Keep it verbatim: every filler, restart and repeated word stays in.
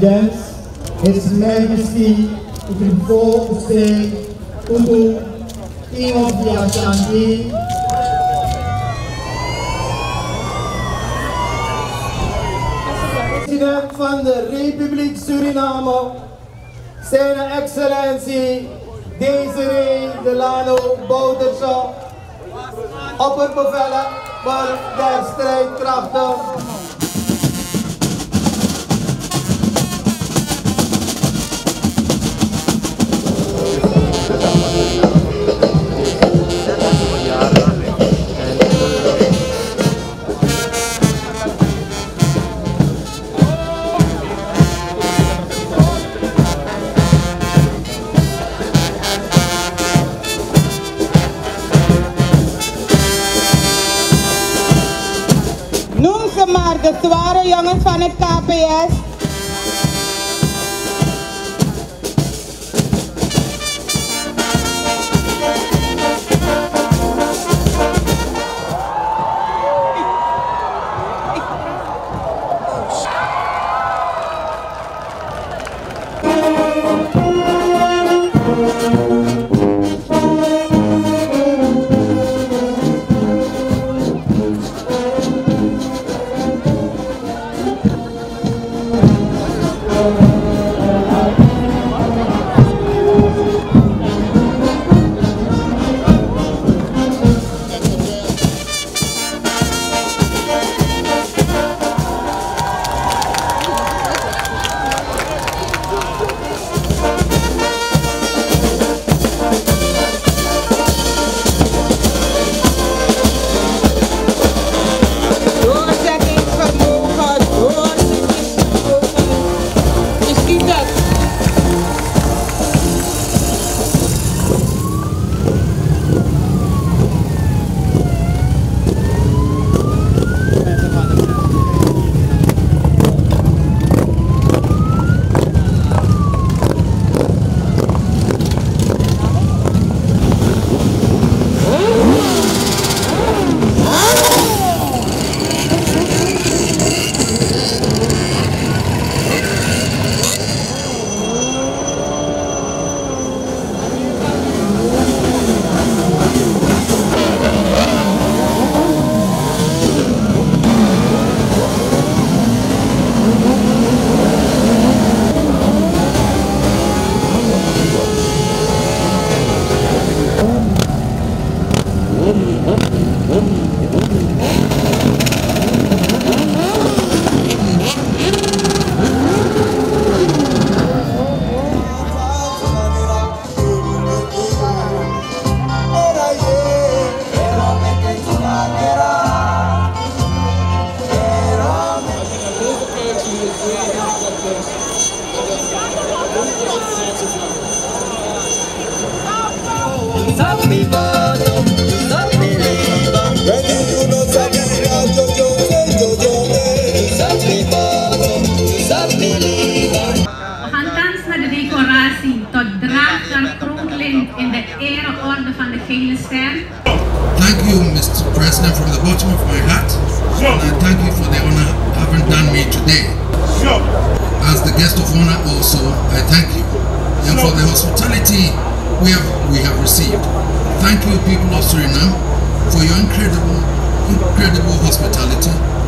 President, His Majesty, Utubo Use Utu, King of the Ashanti, President van de Republiek Suriname, Zijn Excellentie Desiree Delano Bouterse, opperbeveler der strijdkrachten. Noem ze maar, de zware jongens van het K P S. In de ereorde van de gele ster. Thank you, Mister President, from the bottom of my heart. And I thank you for the honor having done me today. As the guest of honor also, I thank you. And for the hospitality we have we have received. Thank you, people of Suriname, for your incredible, incredible hospitality.